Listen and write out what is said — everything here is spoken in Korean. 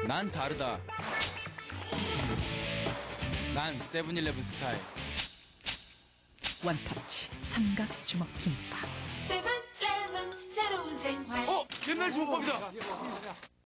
난 다르다. 난 세븐일레븐 스타일. 원터치 삼각주먹김밥. 세븐일레븐 새로운 생활. 옛날 주먹밥이다.